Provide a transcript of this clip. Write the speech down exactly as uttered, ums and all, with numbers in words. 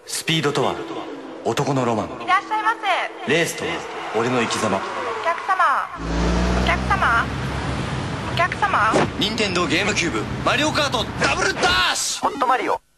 スピードとは男のロマン、 いらっしゃいませ。 レースとは俺の生き様。 お客様、お客様、お客様。 任天堂ゲームキューブマリオカートダブルダッシュ。 ホットマリオ。